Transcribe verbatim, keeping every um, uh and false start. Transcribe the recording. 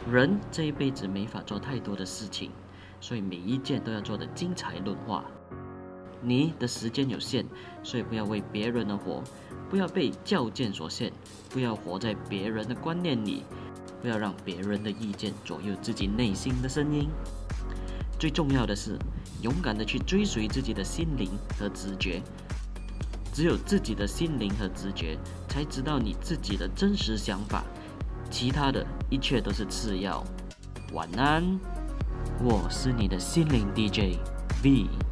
人这一辈子没法做太多的事情，所以每一件都要做得精彩论化。你的时间有限，所以不要为别人而活，不要被较劲所限，不要活在别人的观念里，不要让别人的意见左右自己内心的声音。最重要的是，勇敢地去追随自己的心灵和直觉。只有自己的心灵和直觉，才知道你自己的真实想法，其他的一切都是次要。晚安，我是你的心灵 D J V。